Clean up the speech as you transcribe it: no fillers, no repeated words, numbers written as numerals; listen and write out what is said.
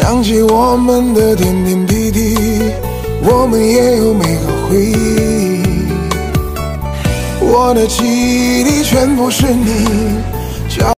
想起我们的点点滴滴，我们也有美好回忆。我的记忆里全部是你。